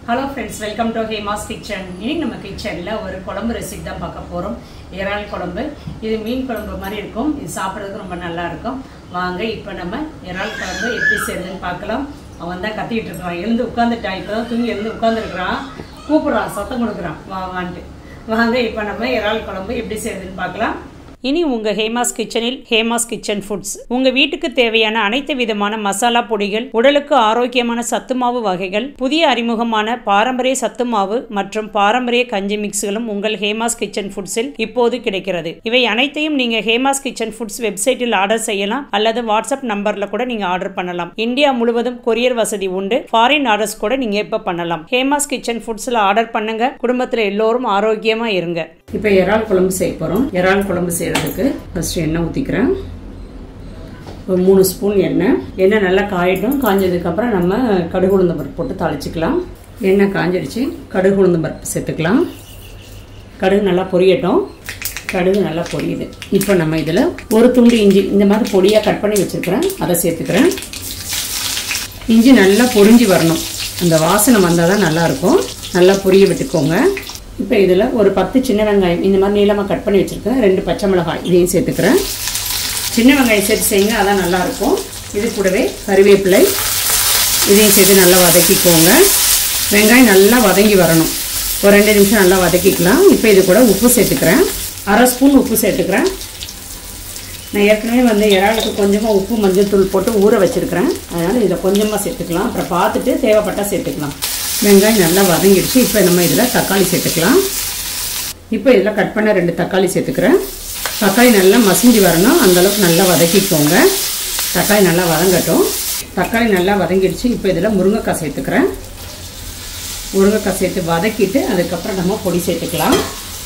Hello friends, welcome to Hema's Kitchen. இன்னைக்கு நம்ம கிச்சன்ல ஒரு குழம்பு ரெசிபி தான் பார்க்க போறோம். இறால் குழம்பு. இது மீன் குழம்பு மாதிரி இருக்கும். இது சாப்பிடுறதுக்கு ரொம்ப நல்லா இருக்கும். வாங்க இப்போ நம்ம இறால் குழம்பு எப்படி செய்யறதுன்னு பார்க்கலாம். அவன் தான் கத்திட்டு இருக்கான். எழுந்து உட்கார்ந்துட்டான். இப்பதான் தூங்கி எழுந்து உட்கார்ந்துருக்கான். கூப்பிடுறான், சத்தம் கொடுக்குறான். வாங்கன்ட்டு. வாங்க இப்போ நம்ம இறால் குழம்பு எப்படி செய்யறதுன்னு பார்க்கலாம். இனி உங்கள் ஹேமாஸ் கிச்சனில் ஹேமாஸ் கிச்சன் ஃபுட்ஸ் உங்கள் வீட்டுக்கு தேவையான அனைத்து விதமான மசாலா பொடிகள், உடலுக்கு ஆரோக்கியமான சத்து மாவு வகைகள், புதிய அறிமுகமான பாரம்பரிய சத்து மாவு மற்றும் பாரம்பரிய கஞ்சி மிக்ஸ்களும் உங்கள் ஹேமாஸ் கிச்சன் ஃபுட்ஸில் இப்போது கிடைக்கிறது. இவை அனைத்தையும் நீங்கள் ஹேமாஸ் கிச்சன் ஃபுட்ஸ் வெப்சைட்டில் ஆர்டர் செய்யலாம் அல்லது வாட்ஸ்அப் நம்பரில் கூட நீங்கள் ஆர்டர் பண்ணலாம். இந்தியா முழுவதும் கொரியர் வசதி உண்டு. ஃபாரின் ஆர்டர்ஸ் கூட நீங்கள் இப்போ பண்ணலாம். ஹேமாஸ் கிச்சன் ஃபுட்ஸில் ஆர்டர் பண்ணுங்க. குடும்பத்தில் எல்லோரும் ஆரோக்கியமாக இருங்க. இப்போ இறால் குழம்பு செய்ய போகிறோம். இறால் குழம்பு செய்கிறதுக்கு ஃபஸ்ட்டு எண்ணெய் ஊற்றிக்கிறேன். ஒரு 3 ஸ்பூன் எண்ணெய் நல்லா காயட்டும். காஞ்சதுக்கப்புறம் நம்ம கடுகு உளுந்தம் பருப்பு போட்டு தாளிச்சிக்கலாம். எண்ணெய் காஞ்சிடுச்சு. கடுகு உளுந்தம் பருப்பு சேர்த்துக்கலாம். கடுகு நல்லா பொரியட்டும். கடுகு நல்லா பொரியுது. இப்போ நம்ம இதில் ஒரு துண்டு இஞ்சி இந்த மாதிரி பொடியாக கட் பண்ணி வச்சுருக்கிறேன், அதை சேர்த்துக்கிறேன். இஞ்சி நல்லா பொரிஞ்சு வரணும். அந்த வாசனை வந்தால் தான் நல்லாயிருக்கும். நல்லா பொரிய விட்டுக்கோங்க. இப்போ இதில் ஒரு 10 சின்ன வெங்காயம் இந்த மாதிரி நீளமாக கட் பண்ணி வச்சுருக்கேன். 2 பச்சை மிளகாய் இதையும் சேர்த்துக்கிறேன். சின்ன வெங்காயம் சேர்த்து செய்யுங்க, அதான் நல்லாயிருக்கும். இது கூடவே கறிவேப்பிலை இதையும் சேர்த்து நல்லா வதக்கிக்கோங்க. வெங்காயம் நல்லா வதங்கி வரணும். ஒரு 2 நிமிஷம் நல்லா வதக்கிக்கலாம். இப்போ இது கூட உப்பு சேர்த்துக்கிறேன். 1/2 ஸ்பூன் உப்பு சேர்த்துக்கிறேன். நான் ஏற்கனவே இறாலுக்கு கொஞ்சமாக உப்பு மஞ்சள் தூள் போட்டு ஊற வச்சுருக்கிறேன். அதனால் இதில் கொஞ்சமாக சேர்த்துக்கலாம். அப்புறம் பார்த்துட்டு தேவைப்பட்டால் சேர்த்துக்கலாம். வெங்காயம் நல்லா வதங்கிடுச்சு. இப்போ நம்ம இதில் தக்காளி சேர்த்துக்கலாம். இப்போ இதில் கட் பண்ண 2 தக்காளி சேர்த்துக்கிறேன். தக்காளி நல்லா மசிஞ்சு வரணும். அந்தளவுக்கு நல்லா வதக்கிக்கோங்க. தக்காளி நல்லா வதங்கட்டும். தக்காளி நல்லா வதங்கிடுச்சு. இப்போ இதில் முருங்கைக்காய் சேர்த்துக்கிறேன். முருங்கைக்காய் சேர்த்து வதக்கிட்டு அதுக்கப்புறம் நம்ம பொடி சேர்த்துக்கலாம்.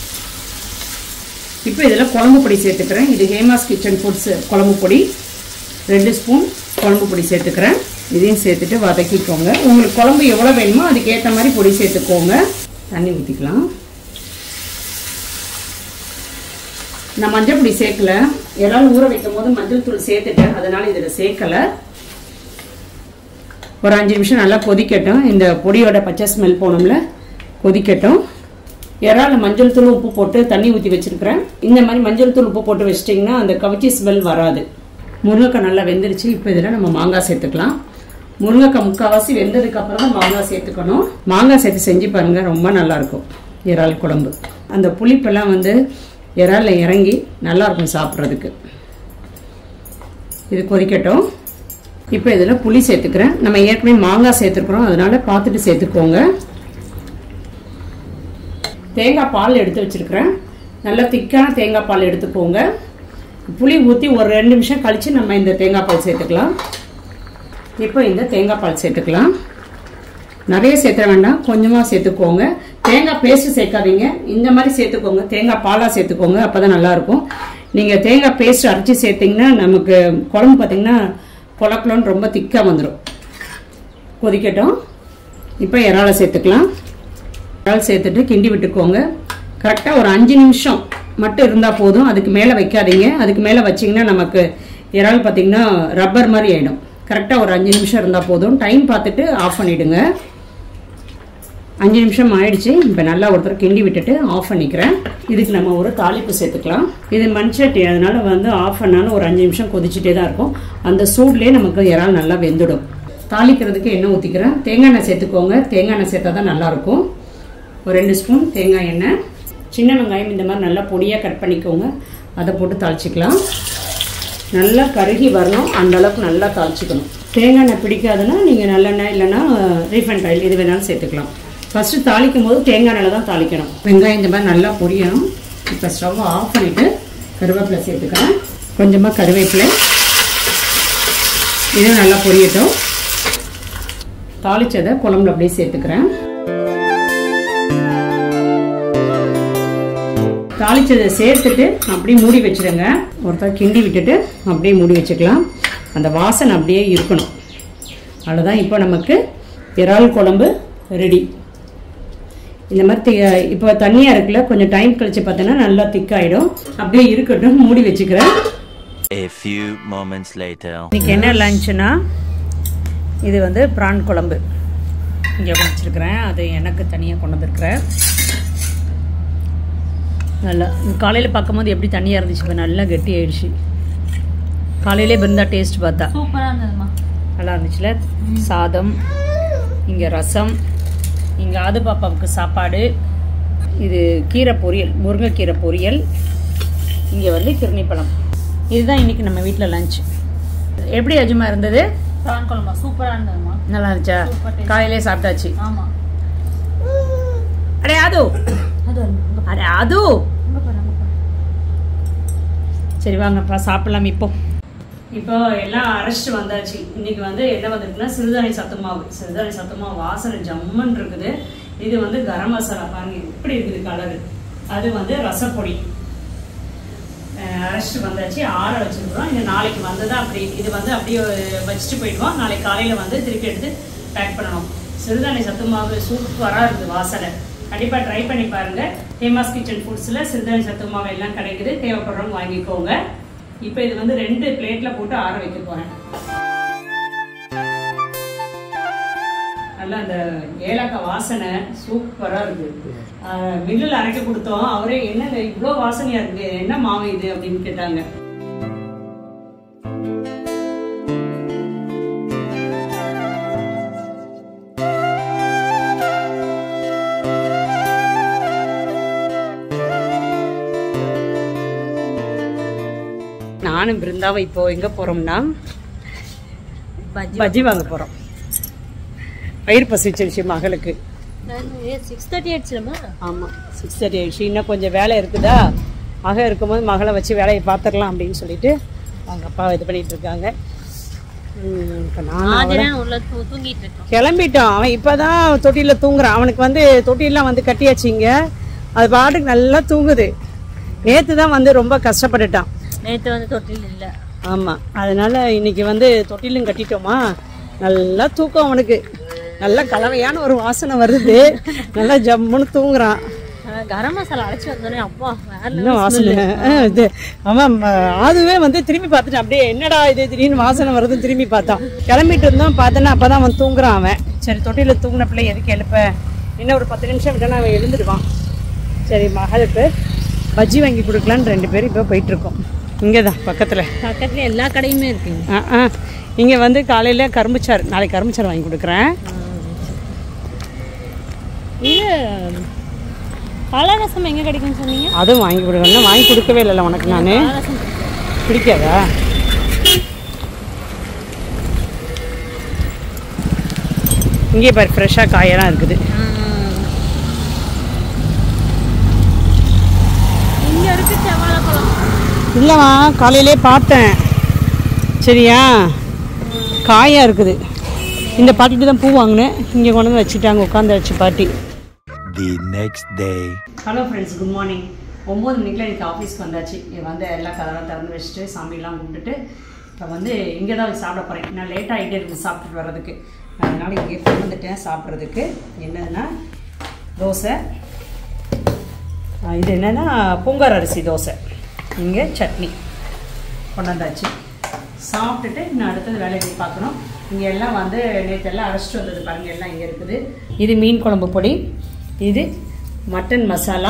இப்போ இதில் குழம்பு பொடி சேர்த்துக்கிறேன். இது ஹேமாஸ் கிச்சன் ஃபுட்ஸ் குழம்பு பொடி 2 ஸ்பூன் குழம்பு பொடி சேர்த்துக்கிறேன். இதையும் சேர்த்துட்டு வதக்கிக்கோங்க. உங்களுக்கு குழம்பு எவ்வளோ வேணுமோ அதுக்கேற்ற மாதிரி பொடி சேர்த்துக்கோங்க. தண்ணி ஊற்றிக்கலாம். நான் மஞ்சள் பொடி சேர்க்கல. இறால் ஊற வைக்கும் போது மஞ்சள் தூள் சேர்த்துட்டேன், அதனால இதில் சேர்க்கலை. ஒரு 5 நிமிஷம் நல்லா கொதிக்கட்டும். இந்த பொடியோட பச்சை ஸ்மெல் போனோம்ல, கொதிக்கட்டும். இறால் மஞ்சள் தூள் உப்பு போட்டு தண்ணி ஊற்றி வச்சிருக்கிறேன். இந்த மாதிரி மஞ்சள் தூள் உப்பு போட்டு வச்சிட்டிங்கன்னா அந்த கவிச்சி ஸ்மெல் வராது. முருங்கைக்காய் நல்லா வெந்துருச்சு. இப்போ இதில் நம்ம மாங்காய் சேர்த்துக்கலாம். முருங்கைக்காய் முக்கால்வாசி வெந்ததுக்கு அப்புறம் தான் மாங்காய் சேர்த்துக்கணும். மாங்காய் சேர்த்து செஞ்சு பாருங்க, ரொம்ப நல்லா இருக்கும் இறால் குழம்பு. அந்த புளிப்பெல்லாம் இறால்ல இறங்கி நல்லா இருக்கும் சாப்பிட்றதுக்கு. இது கொதிக்கட்டும். இப்போ இதில் புளி சேர்த்துக்கிறேன். நம்ம ஏற்கனவே மாங்காய் சேர்த்துக்கிறோம், அதனால பார்த்துட்டு சேர்த்துக்கோங்க. தேங்காய் பால் எடுத்து வச்சிருக்கிறேன். நல்லா திக்கான தேங்காய் பால் எடுத்துக்கோங்க. புளி ஊற்றி ஒரு 2 நிமிஷம் கழித்து நம்ம இந்த தேங்காய் பால் சேர்த்துக்கலாம். இப்போ இந்த தேங்காய் பால் சேர்த்துக்கலாம். நிறைய சேர்த்துற வேண்டாம், கொஞ்சமாக சேர்த்துக்கோங்க. தேங்காய் பேஸ்ட்டு சேர்க்காதீங்க, இந்த மாதிரி சேர்த்துக்கோங்க. தேங்காய் பாலாக சேர்த்துக்கோங்க, அப்போ தான் நல்லாயிருக்கும். நீங்கள் தேங்காய் பேஸ்ட் அரைச்சி சேர்த்திங்கன்னா நமக்கு குழம்பு பார்த்திங்கன்னா குழக்குலன்னு ரொம்ப திக்காக வந்துடும். கொதிக்கட்டும். இப்போ இறாலை சேர்த்துக்கலாம். இறால் சேர்த்துட்டு கிண்டி விட்டுக்கோங்க. கரெக்டாக ஒரு 5 நிமிஷம் மட்டும் இருந்தால் போதும். அதுக்கு மேலே வைக்காதீங்க. அதுக்கு மேலே வச்சிங்கன்னா நமக்கு இறால் பார்த்திங்கன்னா ரப்பர் மாதிரி ஆகிடும். கரெக்டாக ஒரு 5 நிமிஷம் இருந்தால் போதும். டைம் பார்த்துட்டு ஆஃப் பண்ணிவிடுங்க. 5 நிமிஷம் ஆயிடுச்சு. இப்போ நல்லா ஒருத்தர் கிண்டி விட்டுட்டு ஆஃப் பண்ணிக்கிறேன். இதுக்கு நம்ம ஒரு தாளிப்பு சேர்த்துக்கலாம். இது மண்சட்டி, அதனால ஆஃப் பண்ணாலும் ஒரு 5 நிமிஷம் கொதிச்சுட்டே தான் இருக்கும். அந்த சூட்லேயே நமக்கு இறால் நல்லா வெந்துடும். தாளிக்கிறதுக்கு எண்ணெய் ஊற்றிக்கிறேன். தேங்காய் எண்ணெய் சேர்த்துக்கோங்க. தேங்காய் எண்ணெய் சேர்த்தா தான் நல்லாயிருக்கும். ஒரு 2 ஸ்பூன் தேங்காய் எண்ணெய். சின்ன வெங்காயம் இந்த மாதிரி நல்லா பொடியாக கட் பண்ணிக்கோங்க. அதை போட்டு தாளிச்சிக்கலாம். நல்லா கருகி வரணும், அந்த அளவுக்கு நல்லா தாளிச்சிக்கணும். தேங்காய் எண்ணெய் பிடிக்காதுன்னா நீங்கள் நல்லெண்ணெய் இல்லைன்னா ரீஃபைண்ட் ஆயில் இது வேணாலும் சேர்த்துக்கலாம். ஃபஸ்ட்டு தாளிக்கும் போது தேங்காய் எண்ணெயில் தான் தாளிக்கணும். வெங்காயம் இந்த மாதிரி நல்லா பொரியணும். இப்போ ஸ்டவ் ஆஃப் பண்ணிவிட்டு கருவேப்பிலை சேர்த்துக்கிறேன். கொஞ்சமாக கருவேப்பிலை இதுவும் நல்லா பொரியட்டும். தாளிச்சதை குழம்புல அப்படியே சேர்த்துக்கிறேன். தாளிச்சதை சேர்த்துட்டு அப்படியே மூடி வச்சுடுங்க. ஒருத்தர் கிண்டி விட்டுட்டு அப்படியே மூடி வச்சுக்கலாம். அந்த வாசனை அப்படியே இருக்கணும். அவ்வளோதான். இப்போ நமக்கு இறால் குழம்பு ரெடி. இந்த மாதிரி இப்போ தண்ணியாக இருக்குல்ல, கொஞ்சம் டைம் கழிச்சு பார்த்தோன்னா நல்லா திக்காயிடும். அப்படியே இருக்கட்டும், மூடி வச்சுக்கிறேன். moments later. இன்னைக்கு என்ன லஞ்சுனா இது பிரான் குழம்பு. இங்கே வச்சுருக்கிறேன். அது எனக்கு தனியாக கொண்டு வந்துருக்குறேன். நல்லா காலையில் பார்க்கும்போது எப்படி தண்ணியாக இருந்துச்சு, இப்போ நல்லா கெட்டி ஆயிடுச்சு. காலையிலே பிருந்தா டேஸ்ட் பார்த்தா சூப்பராக இருந்ததுமா, நல்லா இருந்துச்சுல. சாதம், இங்கே ரசம், இங்கே ஆது பாப்பாவுக்கு சாப்பாடு, இது கீரை பொரியல், முருங்கைக்கீரை பொரியல், இங்கே வந்து கிருணிப்பழம். இதுதான் இன்றைக்கி நம்ம வீட்டில் லஞ்ச். எப்படி அஜுமா இருந்தது? ப்ரான் குழம்பா சூப்பராக இருந்ததுமா. நல்லா இருந்துச்சா? காலையிலே சாப்பிட்டாச்சு. ஆமாம். அடே அது அடே அது சரி வாங்கப்பா சாப்பிடலாம். இப்போ எல்லாம் அரைச்சிட்டு வந்தாச்சு. இன்னைக்கு வந்து என்ன வந்திருக்குன்னா சிறுதானிய சத்து மாவு. சிறுதானிய சத்து மாவு வாசனை ஜம்மன் இருக்குது. இது வந்து கரம் மசாலா பாருங்க இப்படி இருக்குது கலரு. அது வந்து ரசப்பொடி அரைச்சிட்டு வந்தாச்சு. ஆற வச்சுருக்கிறோம். இது நாளைக்கு வந்ததா அப்படி இது வந்து அப்படியே வச்சுட்டு போயிடுவோம். நாளைக்கு காலையில் வந்து திருப்பி எடுத்து பேக் பண்ணணும். சிறுதானிய சத்து மாவு சூப்பராக இருக்குது வாசனை. கண்டிப்பாக ட்ரை பண்ணி பாருங்கள். ஹேமாஸ் கிச்சன் ஃபுட்ஸில் சிறுதானிய சத்து மாவு எல்லாம் கிடைக்குது. தேவைப்படுறவங்க வாங்கிக்கோங்க. இப்போ இது வந்து 2 பிளேட்டில் போட்டு ஆற வைக்க போகிறேன். நல்லா அந்த ஏலக்காய் வாசனை சூப்பராக இருக்குது. மில்லில் அரைக்க கொடுத்தோம். அவரே என்னங்க இவ்வளோ வாசனையாக இருக்குது, என்ன மாவு இது அப்படின்னு கேட்டாங்க. நானும் பிருந்தாவை இப்போ எங்கே போகிறோம்னா பஜ்ஜி வாங்க போகிறோம். வயிறு பசிச்சிருச்சு மகளுக்கு. 6:30 ஆயிடுச்சுமா? ஆமாம் 6:30 ஆயிடுச்சு. இன்னும் கொஞ்சம் வேலை இருக்குதா, மக இருக்கும்போது மகளை வச்சு வேலையை பார்த்துடலாம் அப்படின்னு சொல்லிட்டு அவங்க அப்பா இது பண்ணிட்டு இருக்காங்க. இப்போ நான் கிளம்பிட்டோம். அவன் இப்போ தான் தொட்டியில் தூங்குறான். அவனுக்கு வந்து தொட்டிலாம் வந்து கட்டியாச்சிங்க. அது பாட்டுக்கு நல்லா தூங்குது. நேற்று தான் வந்து ரொம்ப கஷ்டப்பட்டுட்டான். நேற்று வந்து தொட்டில் இல்லை. ஆமாம், அதனால இன்னைக்கு வந்து தொட்டிலும் கட்டிட்டோமா. நல்லா தூக்கம் அவனுக்கு. நல்லா கலவையான ஒரு வாசனை வருது. நல்லா ஜம்முன்னு தூங்குறான். கரம் மசாலா அரைச்சி வந்தோடனே அப்பா இன்னும் வாசனை இது. அவன் அதுவே வந்து திரும்பி பார்த்துட்டு அப்படியே என்னடா இது திடீர்னு வாசனை வருதுன்னு திரும்பி பார்த்தான். கிளம்பிட்டு இருந்தோம். பார்த்தேன்னா அப்போ தான் அவன் தூங்குறான். அவன் சரி தொட்டியில் தூங்கின பிள்ளை எதுக்கு எழுப்ப, இன்னும் ஒரு 10 நிமிஷம் விட்டானா அவன் எழுந்துடுவான். சரி மகளுக்கு பஜ்ஜி வாங்கி கொடுக்கலான்னு 2 பேரும் இப்போ போயிட்டுருக்கோம். இங்கே தான் பக்கத்தில் எல்லா கடையுமே இருக்குங்க. இங்கே வந்து காலையில் கரும்புச்சாறு, நாளைக்கு கரும்புச்சாறு வாங்கி கொடுக்குறேன். இது பாலாரசம் எங்கே கிடைக்குன்னு சொன்னீங்க? அதுவும் வாங்கி கொடுக்கணும். வாங்கி கொடுக்கவே இல்லைல்ல உனக்கு. நான் பிடிக்காதா? இங்கே பாரு ஃப்ரெஷ்ஷாக காயெல்லாம் இருக்குது. இங்கே இருக்குது செவ்வாழைப்பழம். இல்லைம்மா காலையிலே பார்த்தேன். சரியா, காயாக இருக்குது. இந்த பாட்டிட்டு தான் பூ வாங்கினேன். இங்கே கொண்டு வந்து வச்சுட்டாங்க, உட்காந்து பாட்டி. The next day. Hello friends, good morning. 9 மணிக்கெலாம் எனக்கு ஆஃபீஸ்க்கு வந்தாச்சு. வந்து எல்லா கதவெல்லாம் திறந்து வச்சுட்டு சாமியெல்லாம் கும்பிட்டுட்டு இப்போ வந்து இங்கே தான் சாப்பிட போகிறேன். நான் லேட்டாக ஆகிட்டே இருக்குது சாப்பிட்டுட்டு வர்றதுக்கு. அதனால் இங்கே கொண்டு வந்துட்டேன் சாப்பிட்றதுக்கு. என்னதுன்னா தோசை, இது என்னென்னா பொங்கல் அரிசி தோசை, இங்கே சட்னி கொண்டு வந்தாச்சு. சாப்பிட்டுட்டு இன்னும் அடுத்தது வேலையை பார்க்கணும். இங்கே எல்லாம் வந்து நேற்று எல்லாம் அரைச்சிட்டு வந்தது பாருங்கள், எல்லாம் இங்கே இருக்குது. இது மீன் குழம்பு பொடி, இது மட்டன் மசாலா,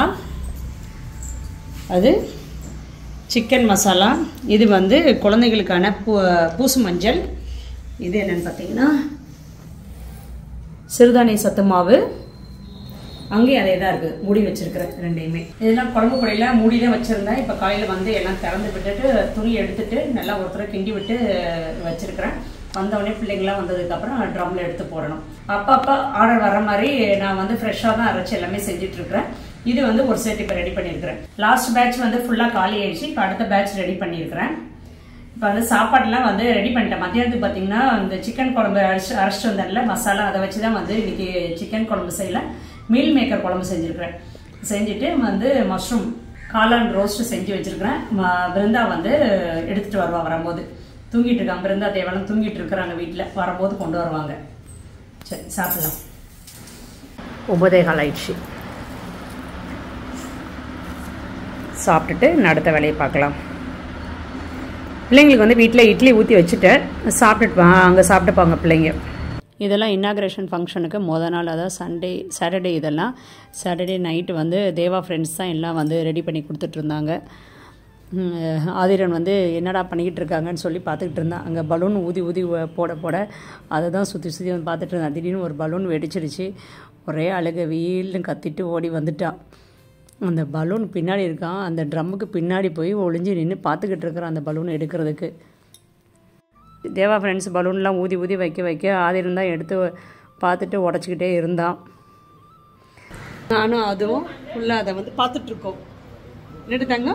அது சிக்கன் மசாலா, இது வந்து குழந்தைகளுக்கான பூசு மஞ்சள், இது என்னென்னு பார்த்தீங்கன்னா சிறுதானிய சத்து மாவு. அங்கேயும் அதே தான் இருக்குது, மூடி வச்சுருக்கிறேன் 2யுமே. இதெல்லாம் குழம்பு பொடியில் மூடி தான் வச்சுருந்தேன். இப்போ காலையில் வந்து எல்லாம் திறந்து விட்டுட்டு துணி எடுத்துட்டு நல்லா ஒருத்தரை கிண்டி விட்டு வச்சுருக்கிறேன். வந்தவுடனே பிள்ளைங்களாம் வந்ததுக்கப்புறம் ட்ரம்மில் எடுத்து போடணும். அப்பப்போ ஆர்டர் வர மாதிரி நான் வந்து ஃப்ரெஷ்ஷாக தான் அரைச்சி எல்லாமே செஞ்சிட்ருக்கிறேன். இது வந்து ஒரு செட் இப்போ ரெடி பண்ணியிருக்கிறேன். லாஸ்ட் பேட்ச் வந்து ஃபுல்லாக காலி ஆயிடுச்சு. இப்போ அடுத்த பேட்ச் ரெடி பண்ணியிருக்கிறேன். இப்போ வந்து சாப்பாடுலாம் வந்து ரெடி பண்ணிட்டேன். மத்தியானத்துக்கு பார்த்தீங்கன்னா இந்த சிக்கன் குழம்பு அரைச்சிட்டு வந்தேன்ல மசாலா, அதை வச்சு தான் வந்து இன்றைக்கி சிக்கன் குழம்பு செய்யலாம். மீல் மேக்கர் குழம்பு செஞ்சுருக்கிறேன். செஞ்சுட்டு வந்து மஷ்ரூம் காளான் ரோஸ்ட்டு செஞ்சு வச்சுருக்கிறேன். பிருந்தா வந்து எடுத்துகிட்டு வருவா வரும்போது. தூங்கிட்டு இருக்காங்க பிருந்தா தேவலாம், தூங்கிட்டு இருக்கிறாங்க வீட்டில். வரும்போது கொண்டு வருவாங்க. சரி சாப்பிடலாம். 9:15 ஆயிடுச்சு. சாப்பிட்டுட்டு அடுத்த வேலையை பார்க்கலாம். பிள்ளைங்களுக்கு வந்து வீட்டில் இட்லி ஊற்றி வச்சுட்டேன். சாப்பிட்டுட்டு அங்கே சாப்பிட்டுப்பாங்க பிள்ளைங்க. இதெல்லாம் இன்னாக்ரேஷன் ஃபங்க்ஷனுக்கு நாள், அதாவது சாட்டர்டே. இதெல்லாம் சாட்டர்டே நைட்டு வந்து தேவா ஃப்ரெண்ட்ஸ் தான் எல்லாம் வந்து ரெடி பண்ணி கொடுத்துட்ருந்தாங்க. ஆதிரன் வந்து என்னடா பண்ணிக்கிட்டு இருக்காங்கன்னு சொல்லி பார்த்துக்கிட்டு இருந்தான். அங்கே பலூன் ஊதி போட அதை தான் சுற்றி வந்து பார்த்துட்டு இருந்தான். திடீர்னு ஒரு பலூன் வெடிச்சிருச்சு. ஒரே அழுக வீல்னு கத்திட்டு ஓடி வந்துட்டான். அந்த பலூன் பின்னாடி இருக்கான். அந்த ட்ரம்முக்கு பின்னாடி போய் ஒளிஞ்சு நின்று பார்த்துக்கிட்டு இருக்கிறான் அந்த பலூன் எடுக்கிறதுக்கு. தேவா ஃப்ரெண்ட்ஸ் பலூன்லாம் ஊதி வைக்க ஆதிரன் தான் எடுத்து பார்த்துட்டு உடச்சிக்கிட்டே இருந்தான். நானும் அதுவும் ஃபுல்லாக அதை வந்து பார்த்துட்ருக்கோம். எடுத்தாங்க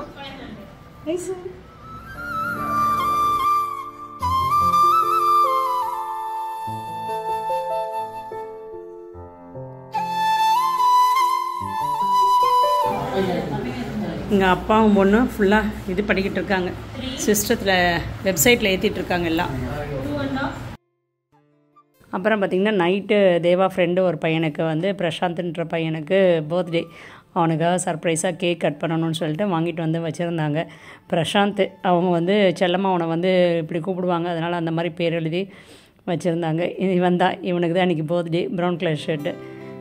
எங்கள் அப்பாவும் பொண்ணும் ஃபுல்லாக இது பண்ணிக்கிட்டு இருக்காங்க. சிஸ்டத்தில் வெப்சைட்டில் ஏற்றிட்டுருக்காங்க எல்லாம். அப்புறம் பார்த்திங்கன்னா நைட்டு தேவா ஃப்ரெண்டு ஒரு பையனுக்கு வந்து பிரசாந்த்ன்ற பையனுக்கு பர்த்டே. அவனுக்காக சர்ப்ரைஸாக கேக் கட் பண்ணணும்னு சொல்லிட்டு வாங்கிட்டு வந்து வச்சுருந்தாங்க. பிரசாந்த் அவங்க வந்து செல்லமாக அவனை வந்து இப்படி கூப்பிடுவாங்க, அதனால் அந்த மாதிரி பேர் எழுதி வச்சுருந்தாங்க. இவன் தான், இவனுக்கு தான் இன்றைக்கி birthday. Brown colour shirt.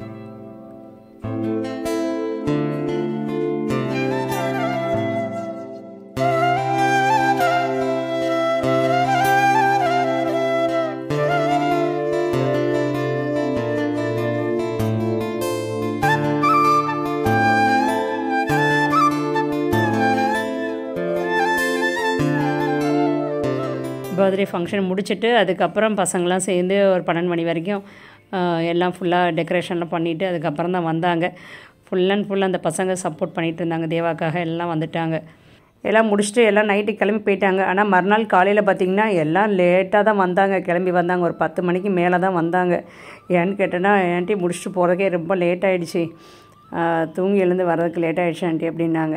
Birthday function முடிச்சுட்டு அதுக்கப்புறம் பசங்களாம் சேர்ந்து ஒரு 12 மணி வரைக்கும் எல்லாம் ஃபுல்லாக டெக்கரேஷன்லாம் பண்ணிவிட்டு அதுக்கப்புறம் தான் வந்தாங்க. ஃபுல் அண்ட் ஃபுல் அந்த பசங்க சப்போர்ட் பண்ணிகிட்டு இருந்தாங்க. தேவாக்காக எல்லாம் வந்துட்டாங்க. எல்லாம் முடிச்சுட்டு எல்லாம் நைட்டு கிளம்பி போயிட்டாங்க. ஆனால் மறுநாள் காலையில் பார்த்திங்கன்னா எல்லாம் லேட்டாக தான் வந்தாங்க. கிளம்பி வந்தாங்க ஒரு 10 மணிக்கு மேலே தான் வந்தாங்க. ஏன்னு கேட்டேன்னா, ஆண்டி முடிச்சுட்டு போகிறதுக்கே ரொம்ப லேட் ஆகிடுச்சு, தூங்கி எழுந்து வர்றதுக்கு லேட் ஆகிடுச்சு ஆண்டி அப்படின்னாங்க.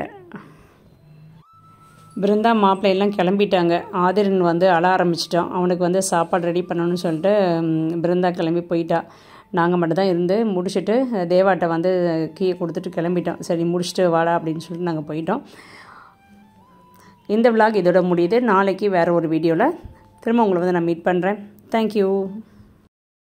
பிருந்தா மாப்பிள்ளை எல்லாம் கிளம்பிட்டாங்க. ஆதிரன் வந்து அழ ஆரம்பிச்சிட்டான். அவனுக்கு வந்து சாப்பாடு ரெடி பண்ணணும்னு சொல்லிட்டு பிருந்தா கிளம்பி போயிட்டா. நாங்கள் மட்டும் தான் இருந்து முடிச்சுட்டு தேவாட்டை வந்து கீயை கொடுத்துட்டு கிளம்பிட்டோம். சரி முடிச்சுட்டு வாடா அப்படின்னு சொல்லிட்டு நாங்கள் போயிட்டோம். இந்த விலாக் இதோட முடியுது. நாளைக்கு வேறு ஒரு வீடியோவில் திரும்ப உங்களை வந்து நான் மீட் பண்ணுறேன். தேங்க்யூ.